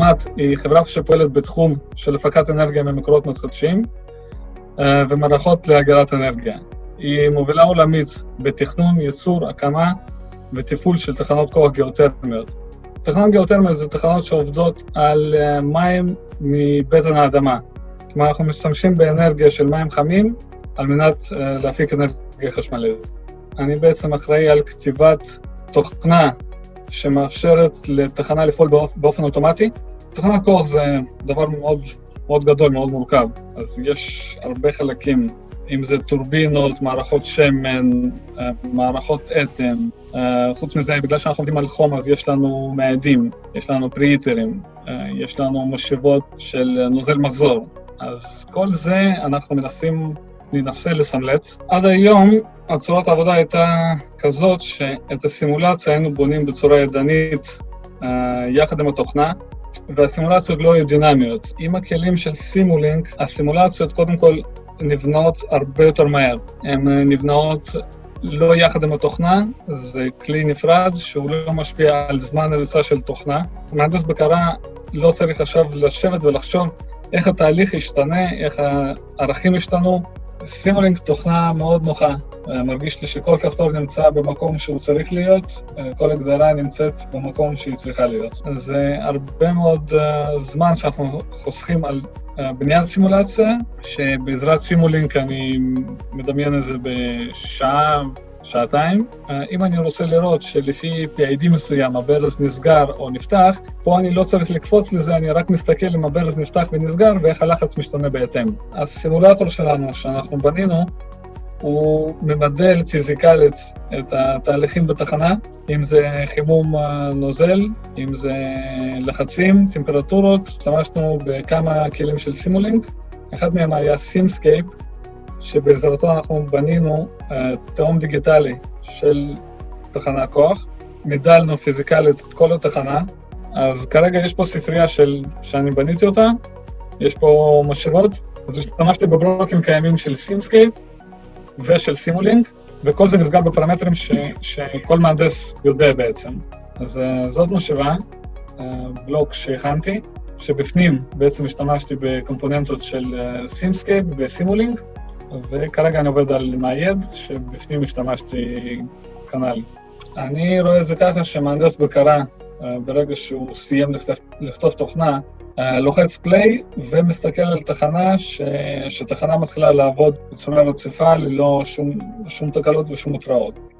תמ"ת היא חברה שפועלת בתחום של הפקת אנרגיה ממקורות מתחדשים ומערכות לאגירת אנרגיה. היא מובילה עולמית בתכנון, ייצור, הקמה ותפעול של תחנות כוח גיאותרמיות. תחנות גיאותרמיות זה תחנות שעובדות על מים מבטן האדמה. כלומר, אנחנו משתמשים באנרגיה של מים חמים על מנת להפיק אנרגיה חשמלית. אני בעצם אחראי על כתיבת תוכנה שמאפשרת לתחנה לפעול באופן אוטומטי. תחנת כוח זה דבר מאוד, מאוד גדול, מאוד מורכב. אז יש הרבה חלקים, אם זה טורבינות, מערכות שמן, מערכות אטם. חוץ מזה, בגלל שאנחנו עובדים על חום, אז יש לנו מאדים, יש לנו פריטרים, יש לנו משאבות של נוזל מחזור. אז כל זה אנחנו ננסה לסמלץ. עד היום, צורת העבודה הייתה כזאת שאת הסימולציה היינו בונים בצורה ידנית יחד עם התוכנה, והסימולציות לא היו דינמיות. עם הכלים של סימולינק, הסימולציות קודם כל נבנות הרבה יותר מהר. הן נבנות לא יחד עם התוכנה, זה כלי נפרד שהוא לא משפיע על זמן הריצה של תוכנה. מהנדס בקרה לא צריך עכשיו לשבת ולחשוב איך התהליך ישתנה, איך הערכים ישתנו. סימולינק תוכנה מאוד נוחה, מרגיש לי שכל כפתור נמצא במקום שהוא צריך להיות, כל הגדרה נמצאת במקום שהיא צריכה להיות. זה הרבה מאוד זמן שאנחנו חוסכים על בניית סימולציה, שבעזרת סימולינק אני מדמיין את זה בשעה, שעתיים. אם אני רוצה לראות שלפי PID מסוים הברז נסגר או נפתח, פה אני לא צריך לקפוץ לזה, אני רק מסתכל אם הברז נפתח ונסגר ואיך הלחץ משתנה בהתאם. הסימולטור שלנו שאנחנו בנינו, הוא ממדל פיזיקלית את התהליכים בתחנה, אם זה חימום נוזל, אם זה לחצים, טמפרטורות. השתמשנו בכמה כלים של סימולינק, אחד מהם היה סימסקייפ, שבעזרתו אנחנו בנינו תאום דיגיטלי של תחנה כוח, מדלנו פיזיקלית את כל התחנה, אז כרגע יש פה ספרייה שאני בניתי אותה, יש פה משאבות, אז השתמשתי בבלוקים קיימים של סימסקייפ ושל סימולינק, וכל זה נסגר בפרמטרים שכל מהנדס יודע בעצם. אז זאת משאבה, בלוק שהכנתי, שבפנים בעצם השתמשתי בקומפוננטות של סימסקייפ וסימולינק, וכרגע אני עובד על נייד, שבפנים השתמשתי כנ"ל. אני רואה את זה ככה שמהנדס בקרה, ברגע שהוא סיים לכתוב תוכנה, לוחץ פליי ומסתכל על תחנה, שתחנה מתחילה לעבוד בצורה רציפה ללא שום תקלות ושום התראות.